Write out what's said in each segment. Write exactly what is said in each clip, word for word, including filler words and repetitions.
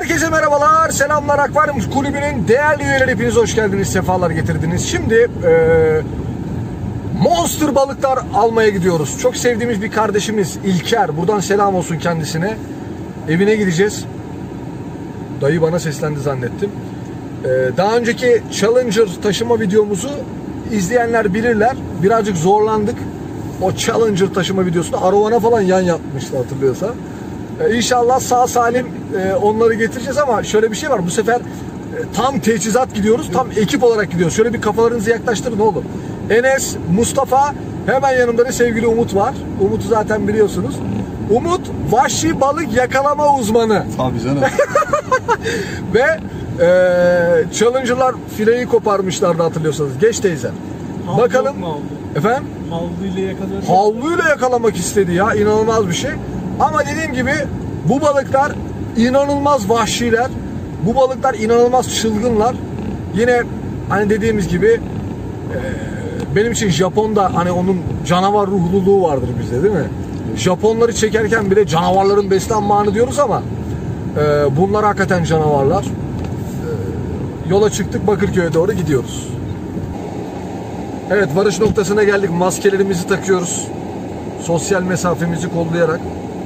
Herkese merhabalar, selamlar. Akvaryum Kulübü'nün değerli üyeleri, hepiniz hoş geldiniz, sefalar getirdiniz. Şimdi e, monster balıklar almaya gidiyoruz. Çok sevdiğimiz bir kardeşimiz İlker, buradan selam olsun kendisine. Evine gideceğiz. Dayı bana seslendi zannettim. E, daha önceki Challenger taşıma videomuzu izleyenler bilirler. Birazcık zorlandık. O Challenger taşıma videosunda Arowana falan yan yapmıştı, hatırlıyorsa. Ee, İnşallah sağ salim e, onları getireceğiz ama şöyle bir şey var. Bu sefer e, tam teçhizat gidiyoruz. Tam ekip olarak gidiyoruz. Şöyle bir kafalarınızı yaklaştırın oğlum. Enes, Mustafa, hemen yanımda da sevgili Umut var. Umut'u zaten biliyorsunuz. Umut vahşi balık yakalama uzmanı. Tabii canım. Ve e, Challenger'lar fileyi koparmışlardı, hatırlıyorsanız. Geç teyze. Havlu Bakalım. mu Efendim? Havluyla yakalıyor. Havluyla yakalamak istedi ya. İnanılmaz bir şey. Ama dediğim gibi bu balıklar inanılmaz vahşiler. Bu balıklar inanılmaz çılgınlar. Yine hani dediğimiz gibi e, benim için Japon'da hani onun canavar ruhluluğu vardır bizde, değil mi? Japonları çekerken bile canavarların beslenme anı diyoruz ama e, bunlar hakikaten canavarlar. E, yola çıktık, Bakırköy'e doğru gidiyoruz. Evet, varış noktasına geldik. Maskelerimizi takıyoruz. Sosyal mesafemizi kollayarak.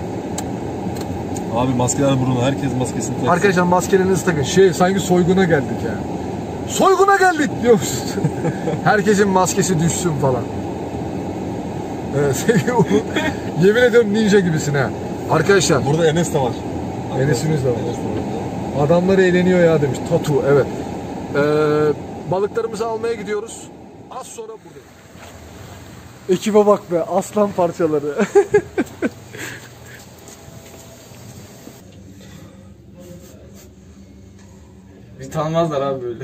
Abi maskeler burnu, herkes maskesini taksın. Arkadaşlar maskelerinizi takın. Şey, sanki soyguna geldik yani. Soyguna geldik diyoruz. Herkesin maskesi düşsün falan. Evet, yemin ediyorum ninja gibisin ha. Arkadaşlar. Burada Enes de var. Enes'imiz de var. Adamlar eğleniyor ya demiş. Tatu, evet. Ee, balıklarımızı almaya gidiyoruz. Az sonra burada. Ekibe bak be, aslan parçaları. Bizi tanımazlar abi böyle.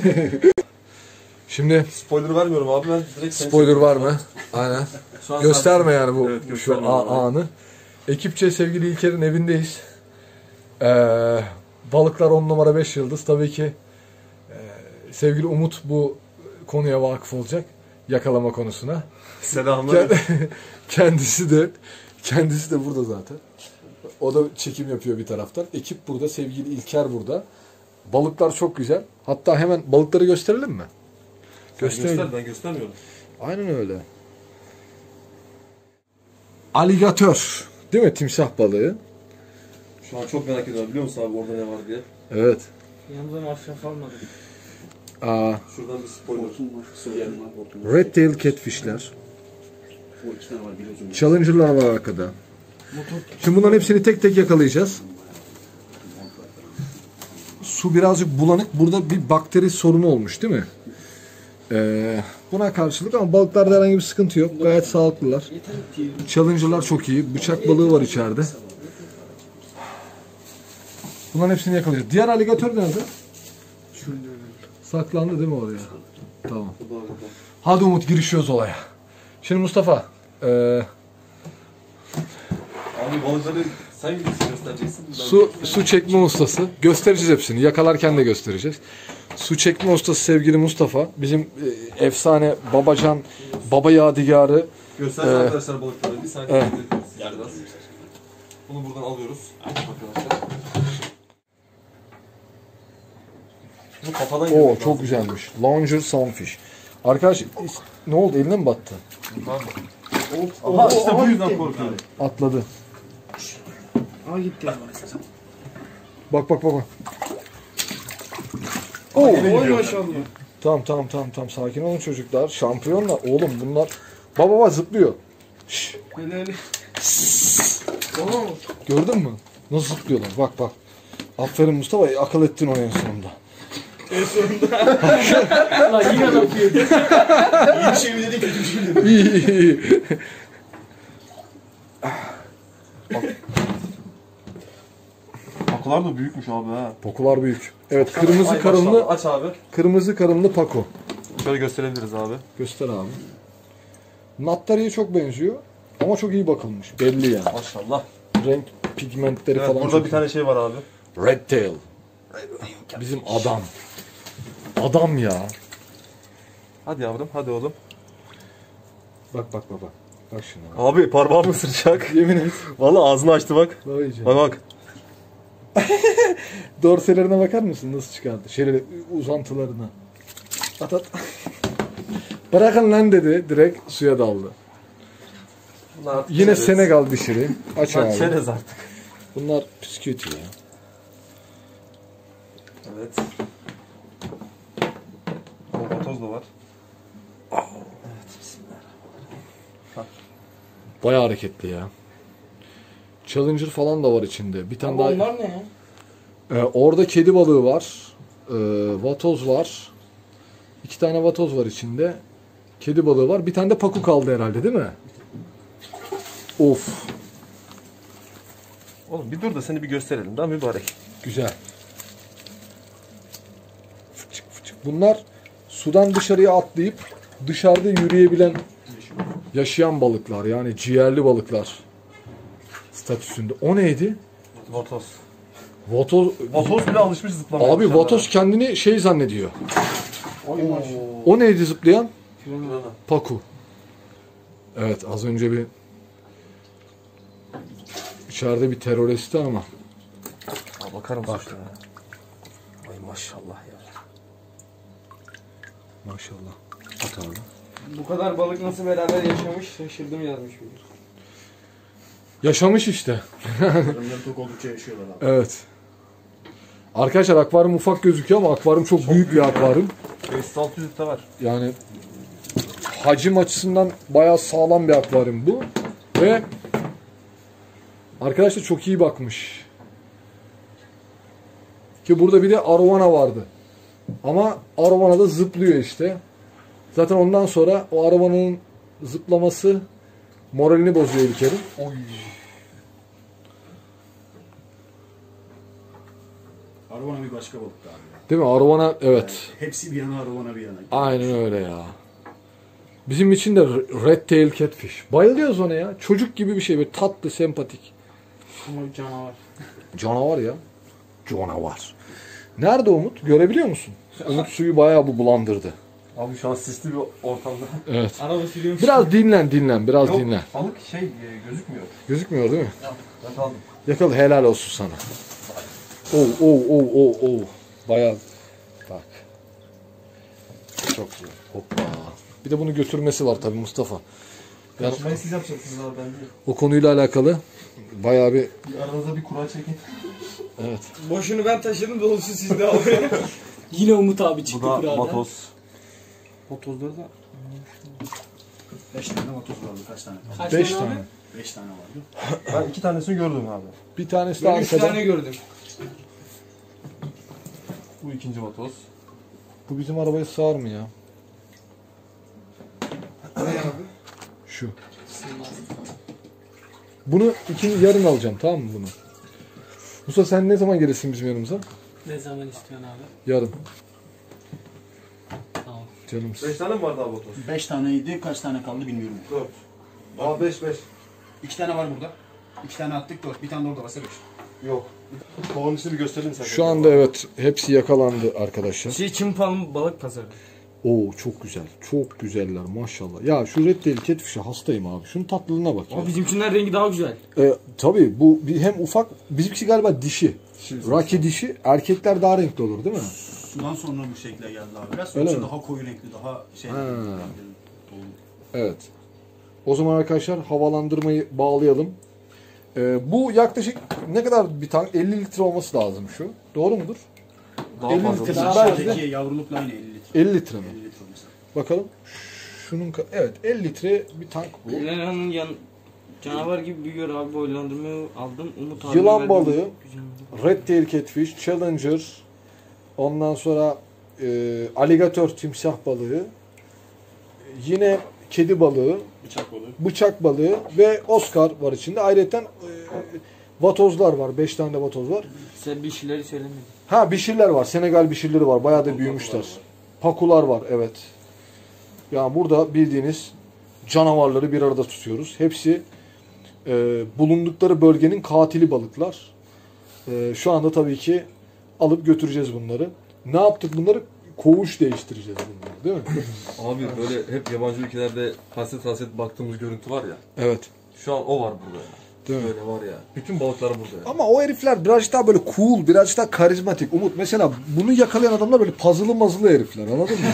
Şimdi Spoiler vermiyorum abi, ben direkt spoiler var mı? Aynen. Gösterme yani bu evet, şu anı. Ekipçe sevgili İlker'in evindeyiz. Ee, balıklar on numara beş yıldız. Tabii ki e, sevgili Umut bu konuya vakıf olacak. Yakalama konusuna. Selamlar. Kendisi de kendisi de burada zaten. O da çekim yapıyor bir taraftan. Ekip burada, sevgili İlker burada. Balıklar çok güzel. Hatta hemen balıkları gösterelim mi? Gösterelim. Göster, ben göstermiyorum. Aynen öyle. Aligatör. Değil mi? Timsah balığı. Şu an çok merak ediyorum, biliyor musun abi orada ne var diye. Evet. Yanımda masraf almadık. Aa, Şuradan bir spoiler. Red tail catfishler. Challenger'lar var arkada. Şimdi bunların hepsini tek tek yakalayacağız. Su birazcık bulanık. Burada bir bakteri sorunu olmuş, değil mi? Ee, buna karşılık ama balıklarda herhangi bir sıkıntı yok. Gayet sağlıklılar. Challenger'lar çok iyi. Bıçak balığı var içeride. Bunların hepsini yakalayacağız. Diğer aligatör nerede? Saklandı değil mi oraya? Tamam. Hadi Umut, girişiyoruz olaya. Şimdi Mustafa. Ee, Abi balıkları sen gidiyorsun, göstereceksin. su su çekme ustası. Göstereceğiz hepsini. Yakalarken de göstereceğiz. Su çekme ustası sevgili Mustafa. Bizim e, efsane babacan, baba yadigarı. Göstersin ee, arkadaşlar balıkları. Bir saniye. Evet. Biraz. Bunu buradan alıyoruz. Arkadaşlar. Bu kafadan Oo, çok lazım. Güzelmiş. Lounger Sunfish. Arkadaş ne oldu? Eline mi battı? Aha, işte bu yüzden korkuyorum. Atladı. Aa gitti. Bak bak bak bak. Oo, oy maşallah. Tamam tamam tamam tamam, sakin olun çocuklar. Şampiyonlar oğlum bunlar. Baba baba zıplıyor. Şşş. Hele hele. Gördün mü? Nasıl zıplıyorlar? Bak bak. Aferin Mustafa, akıl ettin onu en sonunda. En sonunda. Lan yine laf yedi. İyi bir şey mi dedik, kötü bir şey mi dedik? İyi iyi iyi. Pakolar da büyükmüş abi ha. Pakolar büyük. Evet, kırmızı Ay, karınlı. maşallah. Aç abi. Kırmızı karınlı pako. Şöyle gösterebiliriz abi. Göster abi. Nattari'ye çok benziyor ama çok iyi bakılmış. Belli yani. Maşallah. Renk pigmentleri Evet, falan burada çok bir tane şey var abi. Red tail. Bizim adam. Adam ya. Hadi yavrum, hadi oğlum. Bak bak bak bak. Bak şuna. Abi parmağımı ısıracak. Yemin et. Vallahi ağzını açtı bak. Daha iyice. Bak bak. Dorselerine bakar mısın nasıl çıkardı? Şöyle uzantılarına. At at. Bırakın lan dedi. Direkt suya daldı. Bunlar Yine çerez. Senegal dişiri. Aç Bunlar abi. çerez artık. Bunlar püsküvit ya. Evet. Vatoz da var. Evet, bismillah. Bayağı hareketli ya. Challenger falan da var içinde. Bir tane Ama daha. onlar ne ya? Ee, orada kedi balığı var. Ee, vatoz var. İki tane vatoz var içinde. Kedi balığı var. Bir tane de paku kaldı herhalde değil mi? Of. Oğlum bir dur da seni bir gösterelim. Daha mübarek. Güzel. Fıçık fıçık. Bunlar sudan dışarıya atlayıp dışarıda yürüyebilen yaşayan balıklar. Yani ciğerli balıklar statüsünde. O neydi? Vatoz. Vatoz. Vatoz bile alışmış zıplamaya. Abi vatoz kendini şey zannediyor. O neydi zıplayan? Paku. Evet az önce bir içeride bir teröristi ama. Aa, bakar mısın? Bak. Işte. Ay maşallah ya. Maşallah. At abi. Bu kadar balık nasıl beraber yaşamış şaşırdım yazmış biri. Yaşamış işte. Onların tok oldukça yaşıyorlar abi. Evet. Arkadaşlar akvaryum ufak gözüküyor ama akvaryum çok, büyük bir akvaryum. beş altı yüz litre var. Yani hacim açısından bayağı sağlam bir akvaryum bu. Ve arkadaşlar çok iyi bakmış. Ki burada bir de arowana vardı. Ama arowana da zıplıyor işte. Zaten ondan sonra o arovanın zıplaması moralini bozuyor İlker'in. Arovana bir başka balık abi. Ya. Değil mi? Arowana evet. Hepsi bir yana, arovana bir yana. Aynen öyle ya. Bizim için de red tail catfish. Bayılıyoruz ona ya. Çocuk gibi bir şey. Böyle tatlı, sempatik. Ama bir canavar. Canavar ya. Canavar. Nerede Umut? Görebiliyor musun? Umut suyu bayağı bu bulandırdı. Abi şu an sisli bir ortamda. Evet. Araba sürüyormuş. Biraz dinlen dinlen. Biraz Yok, dinlen. balık şey e, gözükmüyor. Gözükmüyor değil mi? Ben kaldım. Yakal helal olsun sana. Oh oh oh oh oh. Bayağı. Bak. Çok güzel. Hoppa. Bir de bunu götürmesi var tabii Mustafa. Yani Ben siz yapacaksınız abi ben değil. o konuyla alakalı bayağı bir Bir aranıza bir kura çekin. evet. Boşunu ben taşıdım dolusu sizde alıyor. Yine Umut abi Bu çıktı da kurada. vatoz. Vatozları da. Beş tane vatoz vardı. Kaç tane? Kaç Beş tane. tane. Abi? Beş tane vardı. Ben iki tanesini gördüm abi. Bir tanesi de Ben üç arkadan. tane gördüm. Bu ikinci vatoz. Bu bizim arabaya sığar mı ya? Ne abi? Şu. Bunu ikinci yarın alacağım tamam mı bunu? Musa sen ne zaman gelirsin bizim yanımıza? Ne zaman istiyorsun abi? Yarın. Tamam. Canımsın. Beş tane mi vardı abi vatoz? Beş taneydi. Kaç tane kaldı bilmiyorum. Dört. Aa beş beş. İki tane var burada. İki tane attık dört. Bir tane de orada varsa beş. Yok. Kovanın içini bir gösterelim sen. Şu anda evet hepsi yakalandı arkadaşlar. Şey Çin palm balık pazarı. Oo çok güzel. Çok güzeller maşallah. Ya şu red tail catfish'e hastayım abi. Şunun tatlılığına bak ya. Ama bizimkinden rengi daha güzel. E, tabii bu bir, hem ufak bizimkisi galiba dişi. Şimdi Raki dişi. Erkekler daha renkli olur değil mi? Sudan sonra bu şekle geldi abi. Biraz Öyle yoksa mi? daha koyu renkli, daha şey. Ha. Dolu. Evet. O zaman arkadaşlar havalandırmayı bağlayalım. Ee, bu yaklaşık ne kadar bir tank? elli litre olması lazım şu. Doğru mudur? daha elli fazla. litre. Bizim Belki aşağıdaki de yavrulukla aynı elli litre. elli litre mi? elli litre olması. Bakalım. Şunun ka- evet elli litre bir tank bu. Lena'nın yan canavar gibi büyüyor abi boylandırmayı aldım. Umut abi Yılan verdim. balığı, Güzel. red tail catfish, challenger, ondan sonra e, alligatör timsah balığı, yine kedi balığı, Bıçak balığı. bıçak balığı ve Oscar var içinde. Ayrıca e, vatozlar var. beş tane de vatoz var. Sen bir şeyleri söylemedin. Ha bişirler var. Senegal bişirleri var. Bayağı da büyümüşler. Pakular var evet. Yani burada bildiğiniz canavarları bir arada tutuyoruz. Hepsi e, bulundukları bölgenin katili balıklar. E, şu anda tabii ki alıp götüreceğiz bunları. Ne yaptık bunları? Koğuş değiştireceğiz bunları değil mi? Abi böyle hep yabancı ülkelerde hasret hasret baktığımız görüntü var ya. Evet. Şu an o var burada. Değil mi? Böyle var ya. Bütün balıklar burada ya. Ama o herifler birazcık daha böyle cool, birazcık daha karizmatik. Umut mesela bunu yakalayan adamlar böyle puzzle'lı mazılı herifler, anladın mı?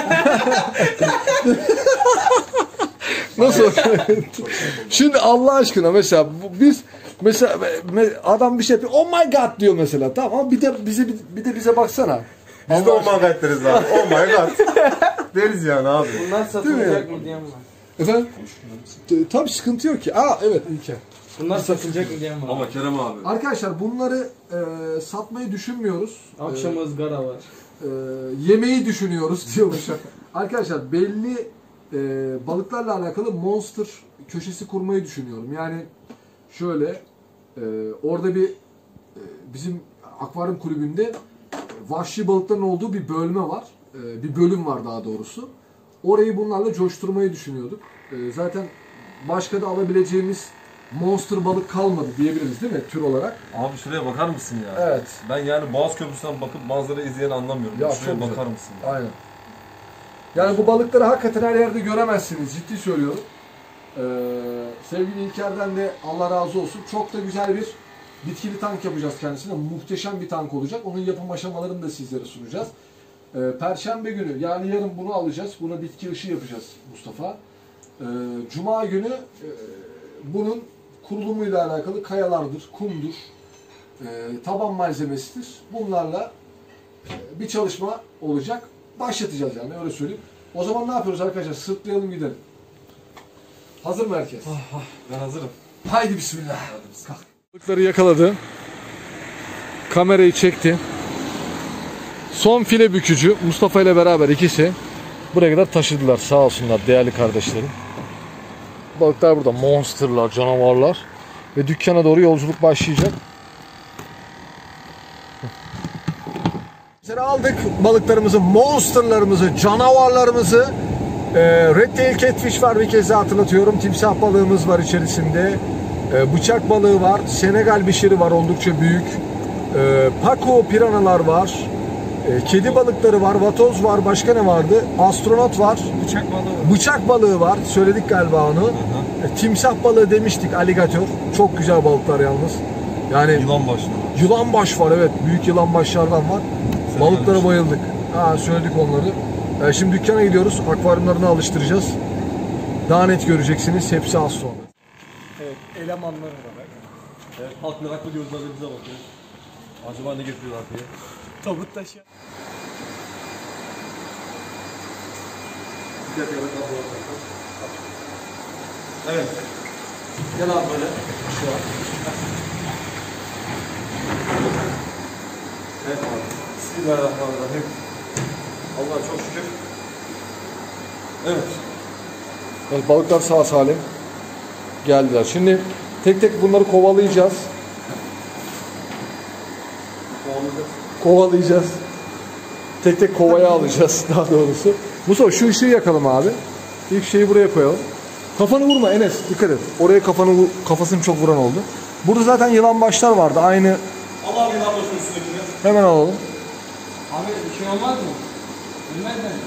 Nasıl? Şimdi Allah aşkına mesela bu- biz mesela me- adam bir şey yapıyor. Oh my god diyor mesela. Tamam ama bir de bize bir de bize baksana. Biz de oh my god deriz abi. Oh my god. Deriz yani abi. Bunlar satılacak mı diyen var. Efendim? T- Tabii sıkıntı yok ki. Aa evet İlker. Bunlar satılacak mı diyen var. Ama Kerem abi. Arkadaşlar bunları e, satmayı düşünmüyoruz. Akşam ızgara var. E, yemeği düşünüyoruz diyormuş. Arkadaşlar belli e, balıklarla alakalı monster köşesi kurmayı düşünüyorum. Yani şöyle e, orada bir e, bizim akvaryum kulübünde vahşi balıkların olduğu bir bölme var. E, bir bölüm var daha doğrusu. Orayı bunlarla coşturmayı düşünüyorduk. E, zaten başka da alabileceğimiz monster balık kalmadı diyebiliriz değil mi tür olarak? Abi şuraya bakar mısın ya? Evet. Ben yani Boğaz Köprüsü'nden bakıp manzarayı izleyen anlamıyorum. Ya şuraya çok bakar güzel. mısın? Ya? Aynen. Yani bu balıkları hakikaten her yerde göremezsiniz. Ciddi söylüyorum. Ee, sevgili İlker'den de Allah razı olsun. Çok da güzel bir bitkili tank yapacağız kendisine. Muhteşem bir tank olacak. Onun yapım aşamalarını da sizlere sunacağız. Ee, Perşembe günü yani yarın bunu alacağız. Buna bitki ışığı yapacağız Mustafa. Ee, Cuma günü e, bunun kurulumuyla alakalı kayalardır, kumdur, e, taban malzemesidir. Bunlarla e, bir çalışma olacak. Başlatacağız yani öyle söyleyeyim. O zaman ne yapıyoruz arkadaşlar? Sırtlayalım gidelim. Hazır mı herkes? Ben hazırım. Haydi bismillah. Kalk. Balıkları yakaladı. Kamerayı çekti. Son file bükücü Mustafa ile beraber ikisi buraya kadar taşıdılar. Sağ olsunlar değerli kardeşlerim. Balıklar burada. Monsterlar, canavarlar. Ve dükkana doğru yolculuk başlayacak. Mesela aldık balıklarımızı, monsterlarımızı, canavarlarımızı. Ee, Red Tail Catfish var, bir kez daha hatırlatıyorum. Timsah balığımız var içerisinde. Ee, bıçak balığı var. Senegal bişiri var, oldukça büyük. Ee, Paco piranalar var. Ee, kedi balıkları var. Vatoz var. Başka ne vardı? Astronot var. Bıçak balığı var. Bıçak balığı var. Söyledik galiba onu. Ee, timsah balığı demiştik. Aligatör. Çok güzel balıklar yalnız. Yani Yılan başlı. yılan baş var, evet. Büyük yılan başlardan var. Balıklara bayıldık. Ha, söyledik onları. Ee, şimdi dükkana gidiyoruz. Akvaryumlarını alıştıracağız. Daha net göreceksiniz. Hepsi az sonra. Evet, elemanlar olarak. Evet, halk meraklı gözlerle bize bakıyor. Acaba ne getiriyorlar diye. Tabut taşı. Evet. Gel abi böyle. Şu an. Evet abi. Bismillahirrahmanirrahim. Allah çok şükür. Evet. Evet, balıklar sağ salim geldiler. Şimdi tek tek bunları kovalayacağız. Kovalayacağız. Tek tek kovaya alacağız daha doğrusu. Mustafa şu ışığı yakalım abi. İlk şeyi buraya koyalım. Kafanı vurma Enes, dikkat et. Oraya kafanı vu- kafasını çok vuran oldu. Burada zaten yılan başlar vardı. Aynı. Allah bir daha başın üstündekini. Hemen alalım. Abi bir şey olmaz mı? Bilmez mi?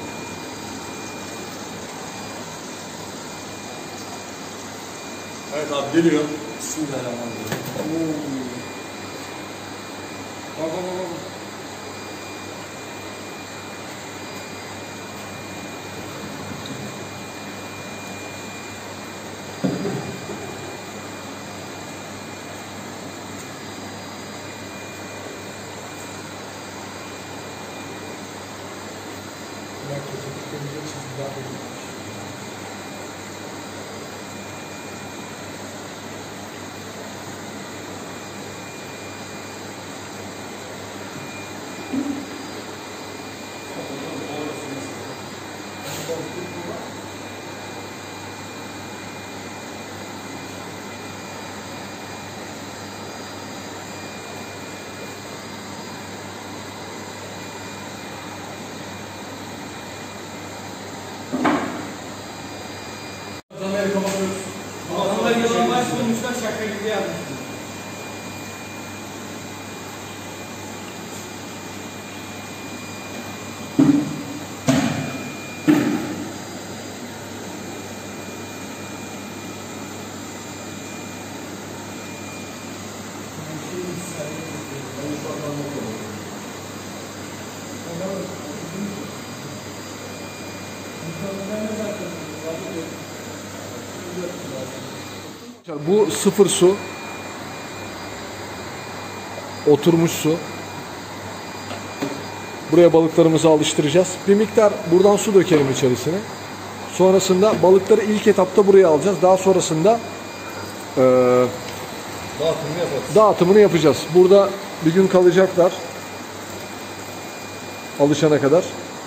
Evet abi geliyor. Bismillahirrahmanirrahim. Bak bak bak bak. Bu sıfır su. Oturmuş su. Buraya balıklarımızı alıştıracağız. Bir miktar buradan su dökelim içerisine. Sonrasında balıkları ilk etapta buraya alacağız. Daha sonrasında e, Dağıtımını yaparız. dağıtımını yapacağız. Burada bir gün kalacaklar. Alışana kadar.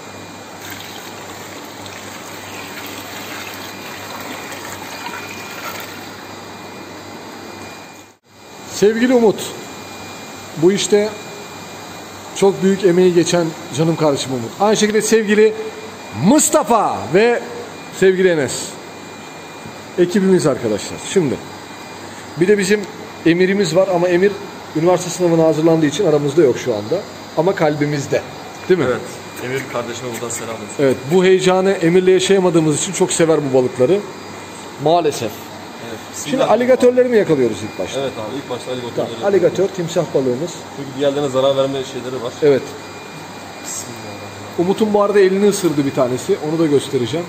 Sevgili Umut, bu işte çok büyük emeği geçen canım kardeşim Umut. Aynı şekilde sevgili Mustafa ve sevgili Enes. Ekibimiz arkadaşlar. Şimdi bir de bizim Emir'imiz var ama Emir üniversite sınavına hazırlandığı için aramızda yok şu anda. Ama kalbimizde. Değil mi? Evet. Emir kardeşime buradan selam olsun. Evet. Bu heyecanı Emir'le yaşayamadığımız için çok sever bu balıkları. Maalesef. Evet. Şimdi aligatörleri mi yakalıyoruz ilk başta? Evet abi ilk başta aligatörleri. Tamam. Aligatör, timsah balığımız. Çünkü diğerlerine zarar verme şeyleri var. Evet. Bismillahirrahmanirrahim. Umut'un bu arada elini ısırdı bir tanesi. Onu da göstereceğim.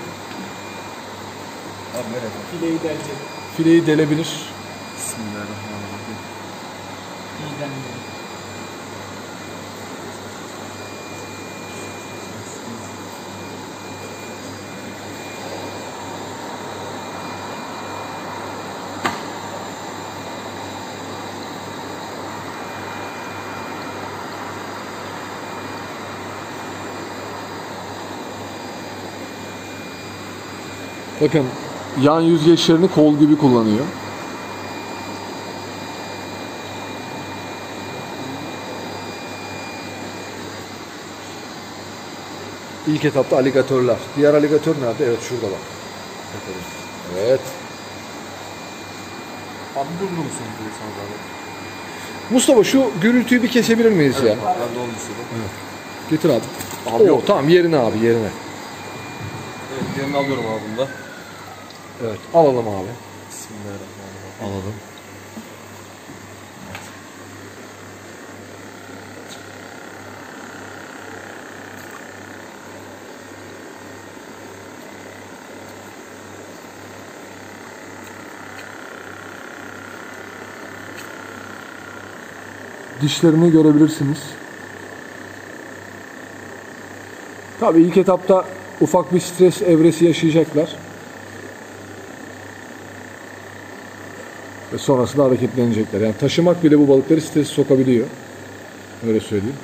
Abi nereye? Fileyi delecek. Fileyi delebilir. Bismillahirrahmanirrahim. İyiden iyi. Bakın yan yüzgeçlerini kol gibi kullanıyor. İlk etapta aligatörler. Diğer aligatör nerede? Evet şurada bak. Evet. Abi durdur musun diye sana zahmet. Mustafa şu gürültüyü bir kesebilir miyiz ya? Bak ben de onu istedim. Getir abi. Abi Oo, yok. tamam yerine abi yerine. Evet diğerini alıyorum abi bunda. Evet alalım abi. Bismillahirrahmanirrahim. Alalım. Dişlerini görebilirsiniz. Tabii ilk etapta ufak bir stres evresi yaşayacaklar. Ve sonrasında hareketlenecekler. Yani taşımak bile bu balıkları stresi sokabiliyor. Öyle söyleyeyim.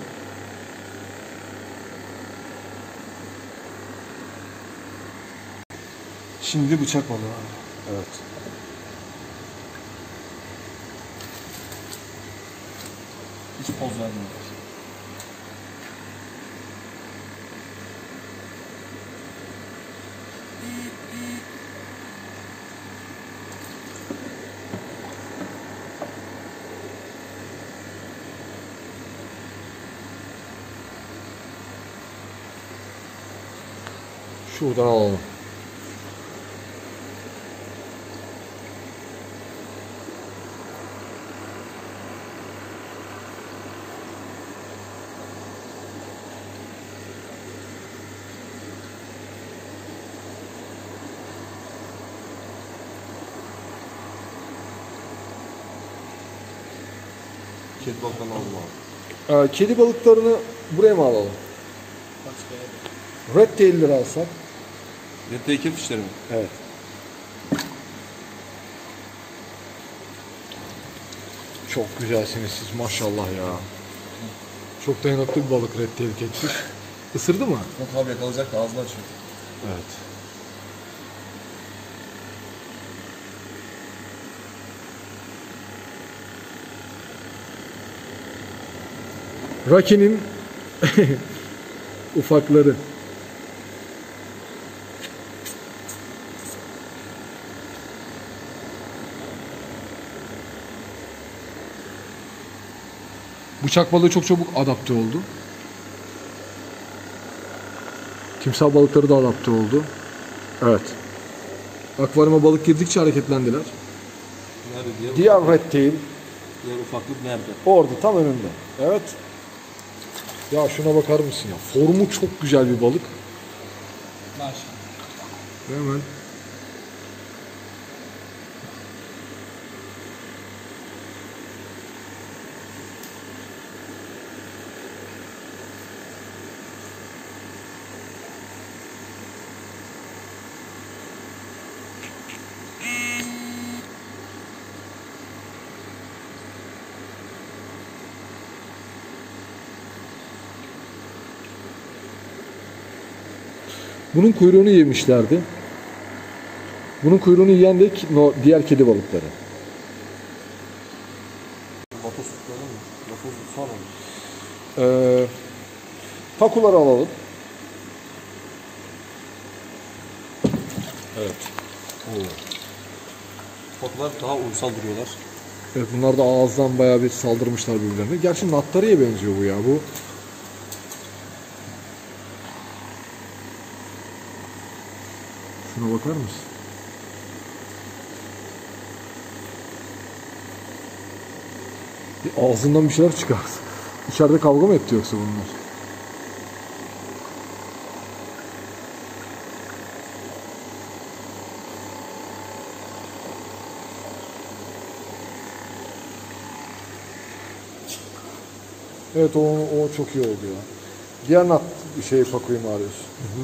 Şimdi bıçak balığı. Evet. Hiç poz vermiyor. Şuradan alalım. Kedi balıklarını aldım abi. Ee, kedi balıklarını buraya mı alalım? Red tail'leri alsak. Red tail fişleri mi? Evet. Çok güzelsiniz siz maşallah ya. Çok dayanıklı bir balık red tail catfish. Isırdı mı? Yok abi yakalayacak da ağzını açıyor. Evet. Raki'nin ufakları. Bıçak balığı çok çabuk adapte oldu. Timsah balıkları da adapte oldu. Evet. Akvaryuma balık girdikçe hareketlendiler. Nerede diğer? Diğer red tail Diğer ufaklık nerede? orada tam önünde. Evet. Ya şuna bakar mısın ya? Formu çok güzel bir balık. Maşallah. Hemen. Bunun kuyruğunu yemişlerdi. Bunun kuyruğunu yiyen de no, diğer kedi balıkları. Vatos tutmayalım mı? Vatos tutsana mı? Ee, pakuları alalım. Evet. Oo. Toplar daha uysal duruyorlar. Evet, bunlar da ağızdan bayağı bir saldırmışlar birbirlerine. Gerçi nattarıya benziyor bu ya. Bu şuna bakar mısın? Bir ağzından bir şeyler çıkar. İçeride kavga mı etti yoksa bunlar? Evet, o, o çok iyi oldu ya. Diğer nat şey pakuyu mu arıyorsun? Hı hı.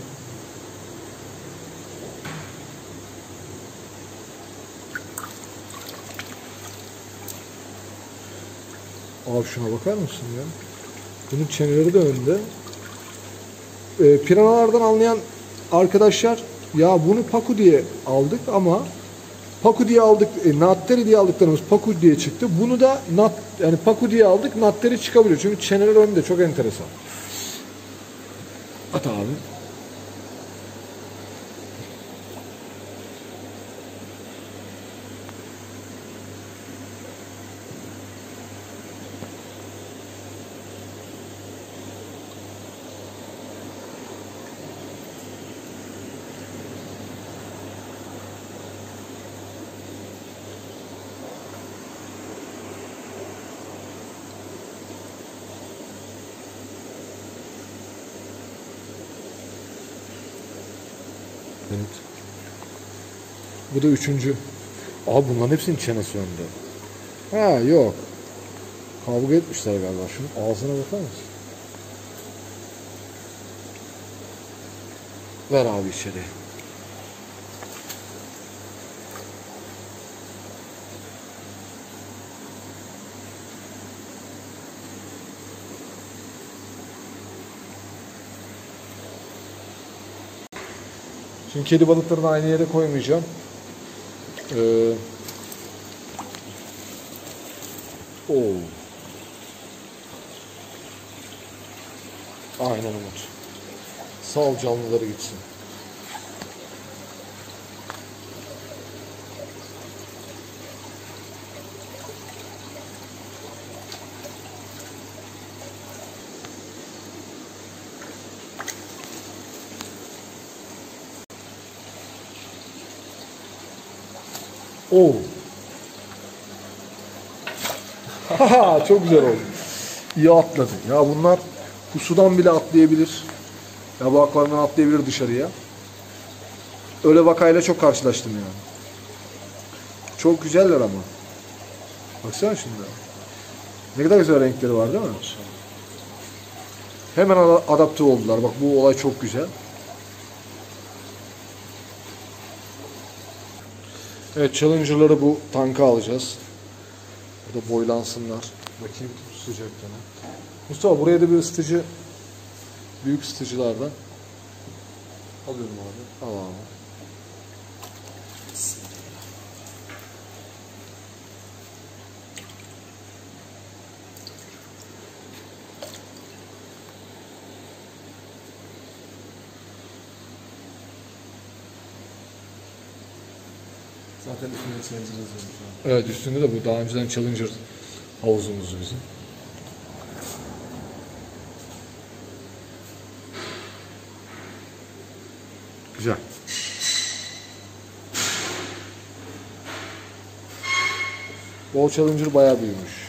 Abi şuna bakar mısın ya? Bunun çeneleri de önde. Ee, piranalardan anlayan arkadaşlar, ya bunu paku diye aldık ama paku diye aldık, e, natteri diye aldıklarımız paku diye çıktı. Bunu da nat, yani paku diye aldık, natteri çıkabiliyor. Çünkü çeneler önde, çok enteresan. At abi. Evet. Bu da üçüncü. Abi bunların hepsinin çenesi önde. Ha yok. Kavga etmişler galiba. Şunun ağzına bakar mısın? Ver abi içeri. Şimdi kedi balıklarını aynı yere koymayacağım. Ee, oo. Aynen Umut. Sal canlıları gitsin. Oo. Haha, çok güzel oldu. İyi atladı. Ya bunlar bu sudan bile atlayabilir. Ya bu akvaryumdan atlayabilir dışarıya. Öyle vakayla çok karşılaştım yani. Çok güzeller ama. Baksana şimdi. Ne kadar güzel renkleri var değil mi? Hemen adapte oldular. Bak bu olay çok güzel. Evet, Challenger'ları bu tanka alacağız. Burada boylansınlar. Bakayım sıcaklığına. Mustafa buraya da bir ısıtıcı, büyük ısıtıcılardan. Alıyorum abi. Al abi. Zaten üstünde Challenger yazıyorum şu an. Evet, üstünde de bu. Daha önceden Challenger havuzumuz bizim. Güzel. Bu Challenger bayağı büyümüş.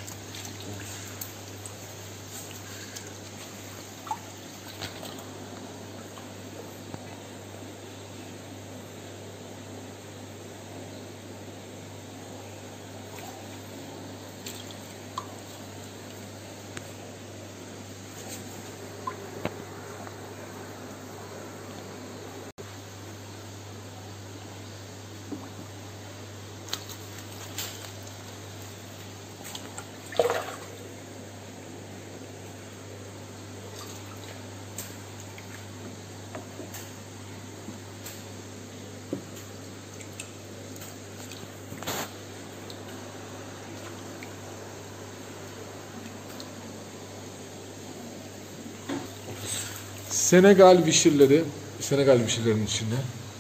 Senegal vişirleri, Senegal vişirlerinin içinde.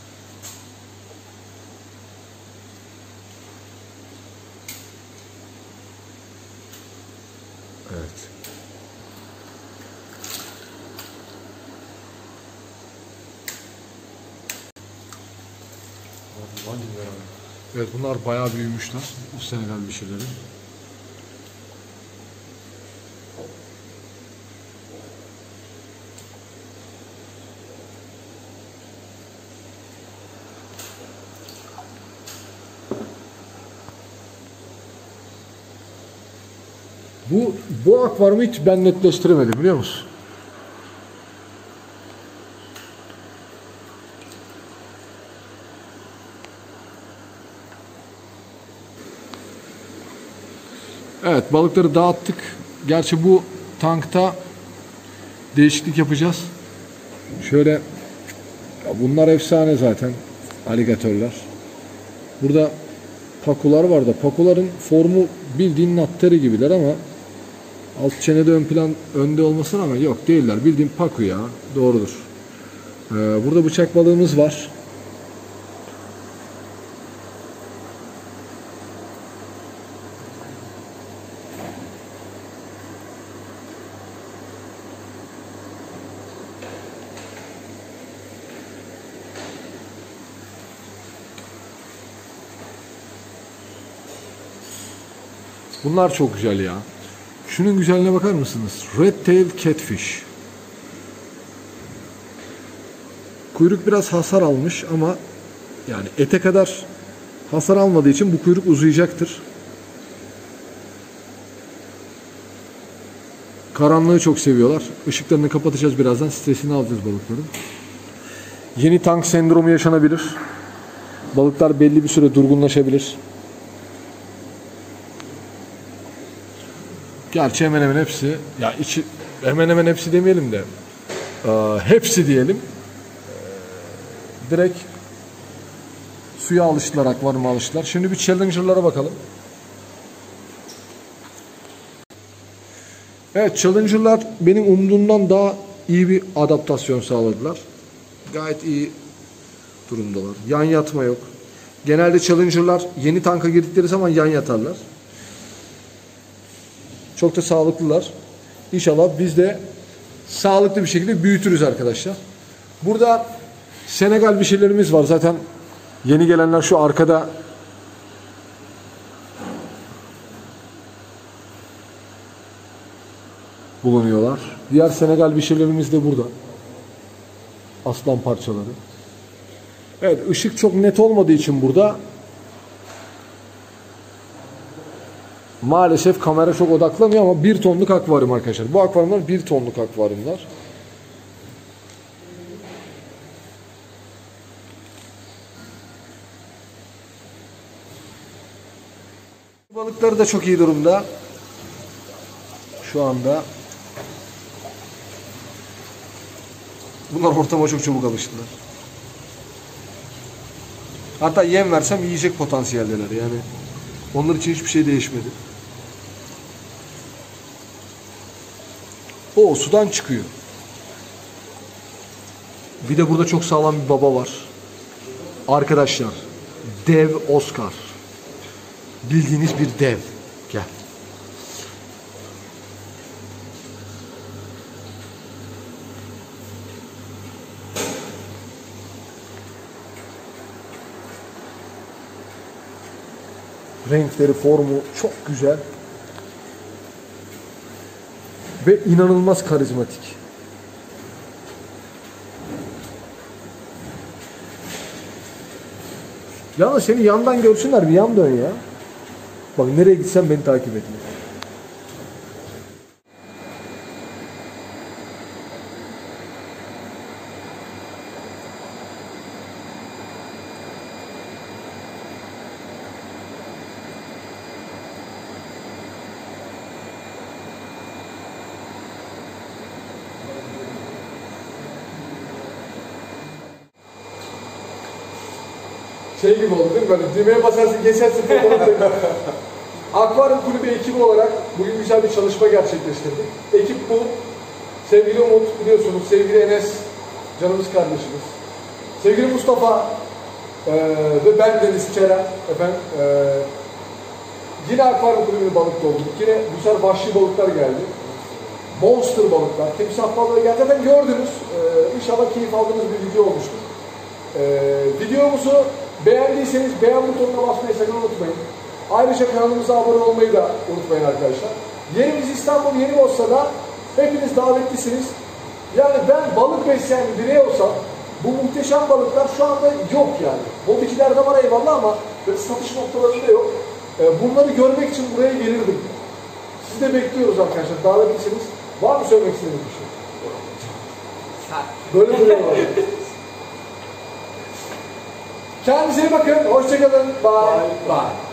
Evet. Evet, bunlar bayağı büyümüşler. Bu Senegal vişirleri. Bu, bu akvaryumu hiç ben netleştiremedim, biliyor musun? Evet, balıkları dağıttık. Gerçi bu tankta değişiklik yapacağız. Şöyle, ya bunlar efsane zaten, aligatörler. Burada pakular var da, pakuların formu bildiğin natteri gibiler ama alt çenede ön plan önde olmasına ama yok değiller. Bildiğin paku ya. Doğrudur. Ee, burada bıçak balığımız var. Bunlar çok güzel ya. Şunun güzelliğine bakar mısınız? Red Tail Catfish. Kuyruk biraz hasar almış ama yani ete kadar hasar almadığı için bu kuyruk uzayacaktır. Karanlığı çok seviyorlar. Işıklarını kapatacağız birazdan. Stresini alacağız balıkların. Yeni tank sendromu yaşanabilir. Balıklar belli bir süre durgunlaşabilir. Gerçi hemen hemen hepsi, ya içi, hemen hemen hepsi demeyelim de e, hepsi diyelim. E, direkt suya alıştılar, akvaryuma alıştılar. Şimdi bir Challenger'lara bakalım. Evet, Challenger'lar benim umduğumdan daha iyi bir adaptasyon sağladılar. Gayet iyi durumdalar. Yan yatma yok. Genelde Challenger'lar yeni tanka girdikleri zaman yan yatarlar. Çok da sağlıklılar. İnşallah biz de sağlıklı bir şekilde büyütürüz arkadaşlar. Burada Senegal bir şeylerimiz var. Zaten yeni gelenler şu arkada bulunuyorlar. Diğer Senegal bir şeylerimiz de burada. Aslan parçaları. Evet, ışık çok net olmadığı için burada maalesef kamera çok odaklamıyor ama bir tonluk akvaryum arkadaşlar. Bu akvaryumlar bir tonluk akvaryumlar. Balıkları da çok iyi durumda. Şu anda. Bunlar ortama çok çabuk alıştılar. Hatta yem versem yiyecek potansiyeldeler yani. Onlar için hiçbir şey değişmedi. O sudan çıkıyor. Bir de burada çok sağlam bir baba var. Arkadaşlar, dev Oscar. Bildiğiniz bir dev. Gel. Renkleri, formu çok güzel. Ve inanılmaz karizmatik. Yalnız seni yandan görsünler, bir yan dön ya. Bak nereye gitsen beni takip et. Şey gibi oldu değil mi? Böyle düğmeye basarsın, geçersin fotoğraf. Akvaryum Kulübü ekibi olarak bugün güzel bir çalışma gerçekleştirdik. Ekip bu. Sevgili Umut biliyorsunuz, sevgili Enes canımız kardeşimiz. Sevgili Mustafa e, ve ben Deniz Çeren efendim. E, yine akvaryum kulübünü balıkta olduk. Yine bu sefer vahşi balıklar geldi. Monster balıklar, timsah balığı geldi. Zaten gördünüz. E, inşallah keyif aldığınız bir video olmuştur. E, videomuzu beğendiyseniz beğen butonuna basmayı sakın unutmayın. Ayrıca kanalımıza abone olmayı da unutmayın arkadaşlar. Yerimiz İstanbul Yenibosna'da. Hepiniz davetlisiniz. Yani ben balık besleyen bir birey olsam bu muhteşem balıklar şu anda yok yani. Bobikilerde var eyvallah ama böyle satış noktalarında yok. Bunları görmek için buraya gelirdim. Sizi de bekliyoruz arkadaşlar. Davetlisiniz. Var mı söylemek istediğiniz bir şey? Böyle duruyorlar. Kendinize iyi bakın. Hoşçakalın. Bye. Bye.